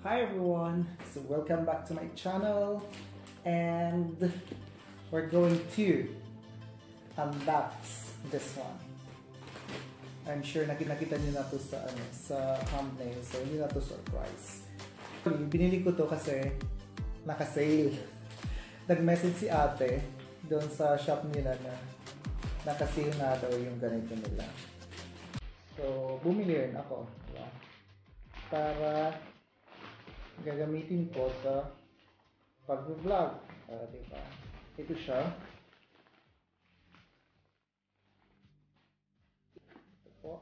Hi everyone, so welcome back to my channel and we're going to unbox this one. I'm sure nakita niyo na to sa thumbnail, so hindi na to surprise. Binili ko to kasi naka-sale. Nag-message si ate doon sa shop nila na naka-sale na daw yung ganito nila. So bumili rin ako para gagamitin ko sa pag-vlog. Diba? Ito siya. Ito po.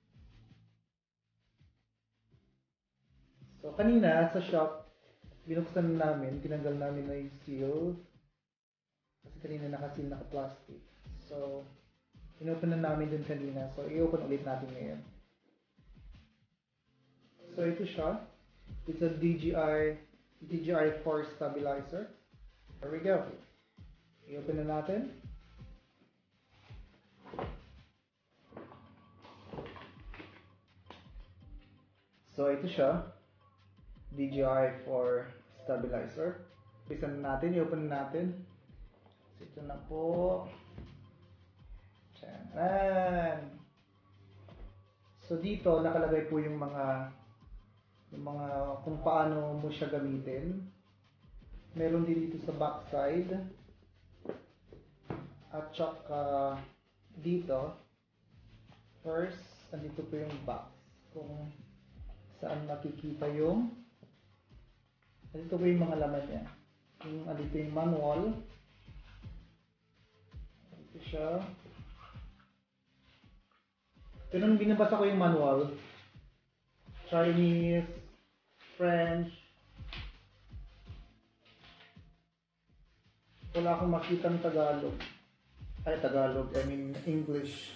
So, kanina sa shop, binuksan namin, tinanggal namin na yung seal. Kasi kanina naka-seal, naka-plastic. So, inopen na namin din kanina. So, i-open ulit natin ngayon. So, ito siya. It's a DJI 4 stabilizer. There we go. I-open na natin. So ito siya. DJI 4 stabilizer. Pisan na natin. I-open na natin. So ito na po. Tiyan. So dito nakalagay po yung mga kung paano mo siya gamitin. Meron din dito sa back side. At saka dito, first, andito po yung box. Kung saan makikita yung andito po yung mga laman niya. Andito yung manual. Andito siya. Pero nung binabasa ko yung manual, Chinese, French, wala akong makitang Tagalog. I mean English.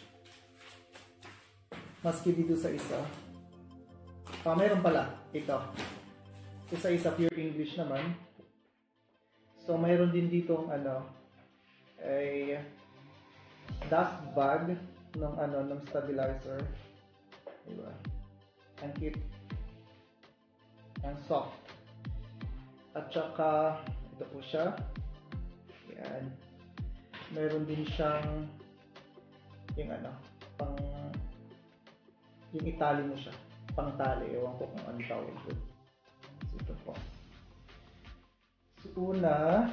Maski dito sa isa. Meron pala. Ito. Sa isa pure English naman. So mayroon din ditong ay dust bag ng stabilizer. Diba? Ang cute. Ang soft. At saka ito po siya. Yan. Meron din siyang yung yung itali mo siya. Pangtali. Ewan ko kung ano tawag doon. So ito po. So una,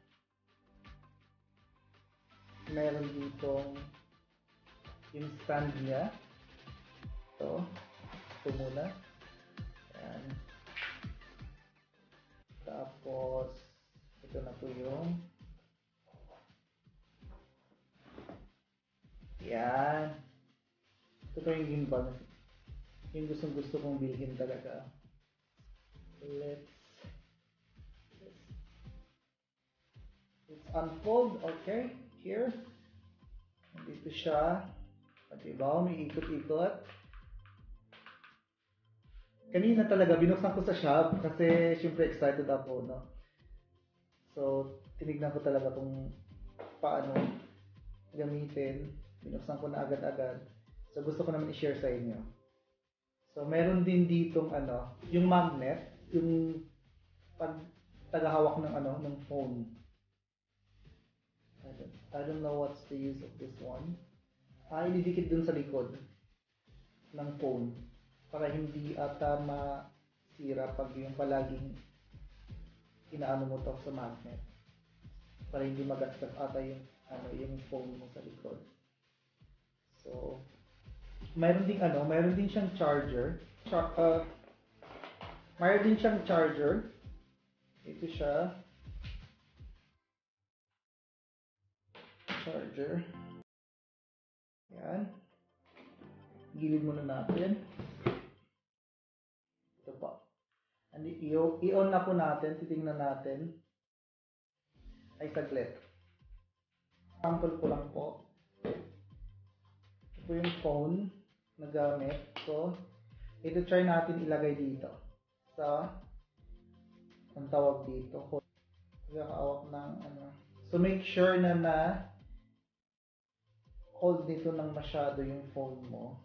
meron ditong yung stand niya. Ito muna. Yan. Tapos ito na po yung yan. Ito yung gimbal. Yung gusto kong bilhin talaga. Let's unfold. Okay. Here. Dito siya. Diba? May ikot-ikot. Kanina talaga binuksan ko sa shop kasi syempre excited ako, no? So, tinignan ko talaga kung paano gamitin. Binuksan ko na agad-agad. So, gusto ko naman i-share sa inyo. So, meron din ditong yung magnet, yung pag tagahawak ng phone. I don't know what's the use of this one. Ididikit dun sa likod ng phone para hindi ata masira pag yung palaging inaano mo to sa magnet. Para hindi magasgas ata yung phone mo sa likod. So, mayroon din siyang charger. Mayroon din siyang charger. Ito siya. Charger. Yan. Gilid muna natin. Ito pa. I-on na po natin. Titingnan natin. Ay, saglit. Sample ko lang po. Ito yung phone na gamit. So, ito try natin ilagay dito. Ang tawag dito. Nakahawak ng So, make sure na hold nito ng masyado yung phone mo.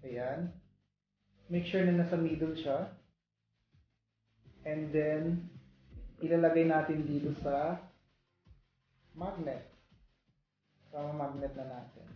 Ayan. Make sure na nasa middle siya. And then, ilalagay natin dito sa magnet. Sa magnet na natin.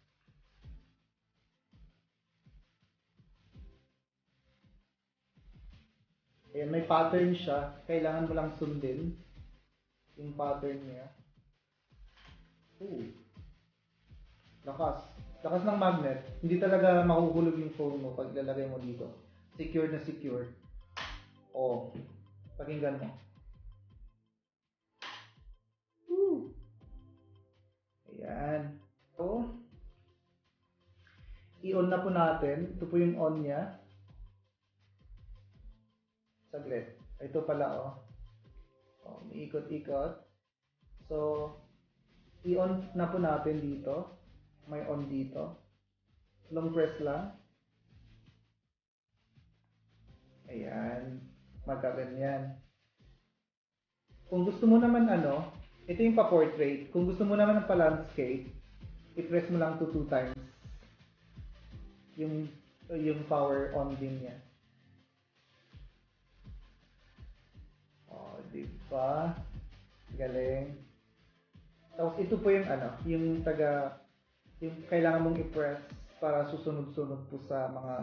Ayan, may pattern siya. Kailangan mo lang sundin yung pattern niya. Ooh. Lakas. Lakas ng magnet. Hindi talaga mahuhulog yung phone mo pag ilalagay mo dito. Secure na secure. Oh. Pakinggan mo. Woo. Ayan. So, i-on na po natin. Ito po yung on niya. Saglit. Ito pala oh. Oh, may ikot-ikot. So, i-on na po natin dito. May on dito. Long press lang. Ayan. Magkaganyan. Kung gusto mo naman ito yung pa-portrait. Kung gusto mo naman ng pa-landscape, i-press mo lang to 2 times. Yung power on din niya. Oh, diba? Galing. Tapos ito po yung yung kailangan mong i-press para susunod-sunod po sa mga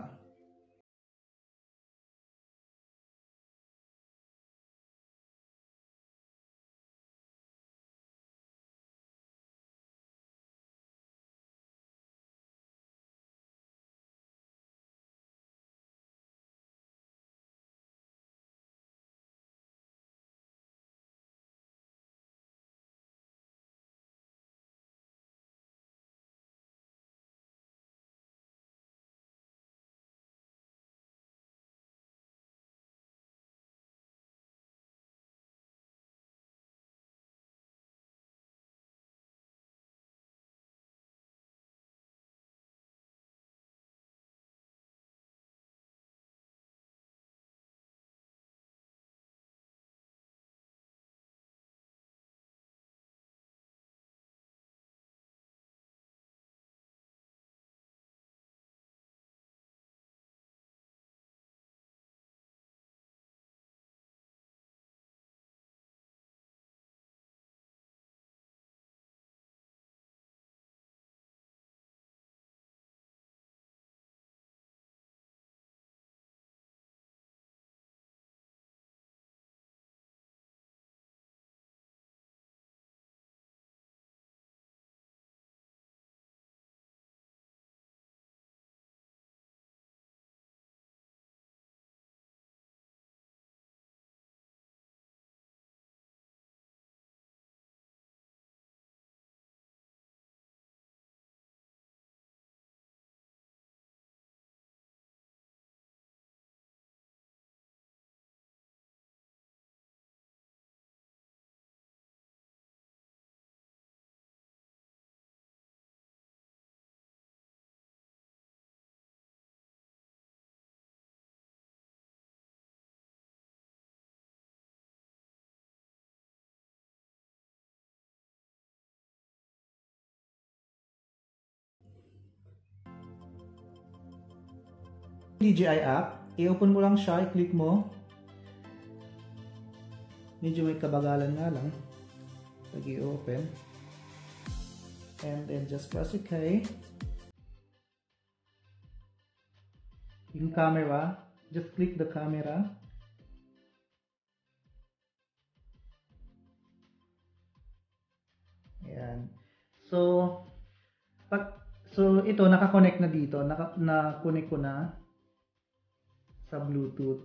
DJI app. I-open mo lang siya, i-click mo. Medyo may kabagalan nga lang pag i-open. And then just press OK. Yung camera, just click the camera. Ayan. So ito naka-connect na dito, na-connect ko na sa Bluetooth.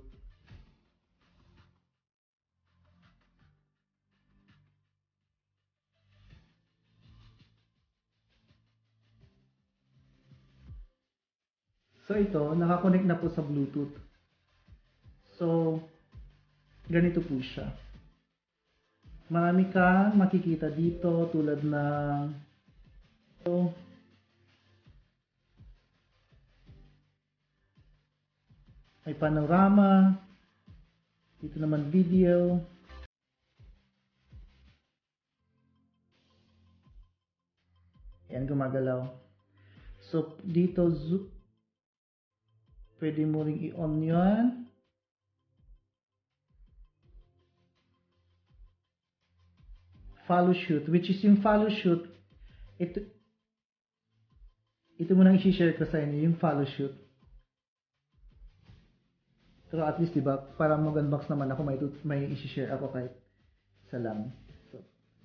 So ito, naka-connect na po sa Bluetooth. So, ganito po siya. Marami kang makikita dito tulad ng may panorama, dito naman video. Ayan, gumagalaw. So, dito pwede mo ring i-on yan. Follow shoot, which is yung follow shoot, ito mo nang i-share ko sa inyo, yung follow shoot. Pero at least, diba, para mag-unbox naman ako, may i-share ako kahit isa lang. So,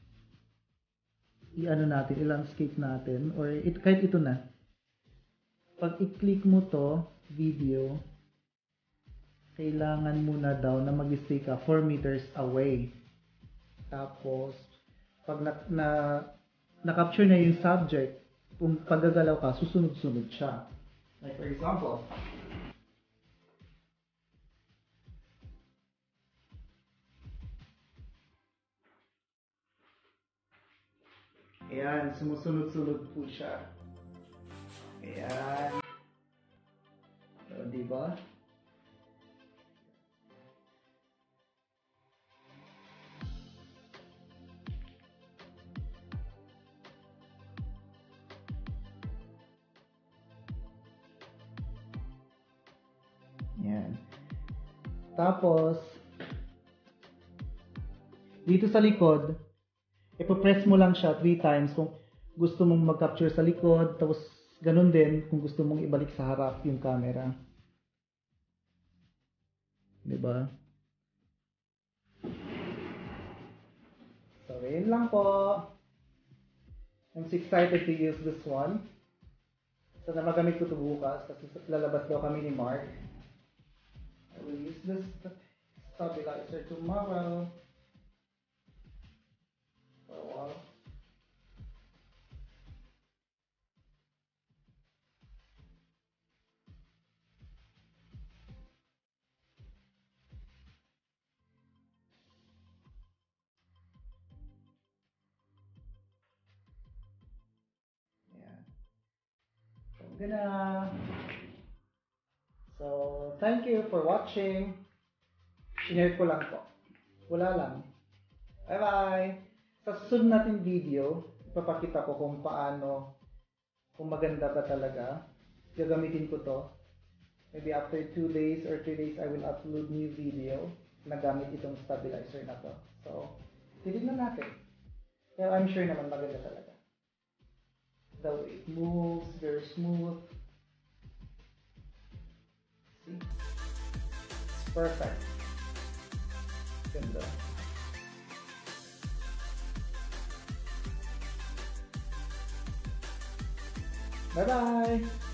i-ano natin, i-landscape natin, or kahit ito na. Pag i-click mo to, video, kailangan muna daw na mag-stay ka 4 meters away. Tapos, pag na-capture na yung subject, kung paggagalaw ka, susunod-sunod siya. Like for example, ayan, sumusunod-sunod po siya. Ayan. So, diba? Ayan. Tapos, dito sa likod, ipapress mo lang siya 3 times kung gusto mong mag-capture sa likod, tapos ganun din kung gusto mong ibalik sa harap yung camera. Diba? So, yun lang po. I'm so excited to use this one. So, magamit ko ito bukas kasi lalabas daw kami ni Mark. I will use this stabilizer tomorrow. For a while. Yeah. So, thank you for watching. Share ko lang po. Wala lang. Bye-bye! Sa susunod natin video, ipapakita ko kung paano, kung maganda ba talaga. Gagamitin ko to. Maybe after 2 days or 3 days, I will upload new video na gamit itong stabilizer na to. So, titignan natin. Pero I'm sure naman maganda talaga. The way it moves, very smooth. See? It's perfect. Ganda. Bye-bye!